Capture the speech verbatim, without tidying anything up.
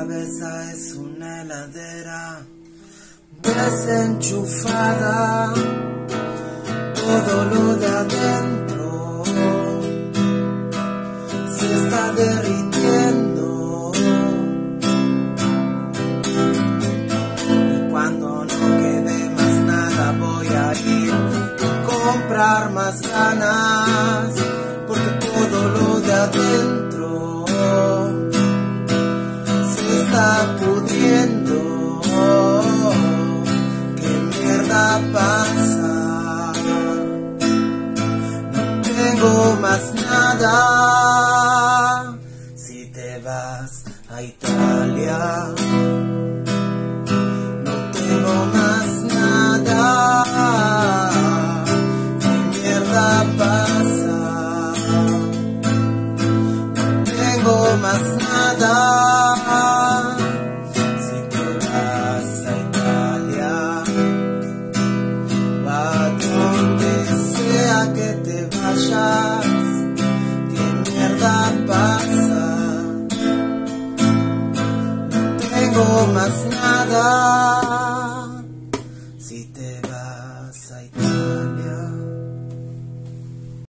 cabeza es una heladera desenchufada, todo lo de adentro se está derritiendo, y cuando no quede más nada voy a ir a comprar más ganas, porque todo lo de adentro se está pudriendo. ¿Qué mierda pasa? No tengo más nada. Si te vas a Italia, no tengo más nada. ¿Qué mierda pasa? No tengo más nada. Que te vayas, ¿qué mierda pasa? No tengo más nada.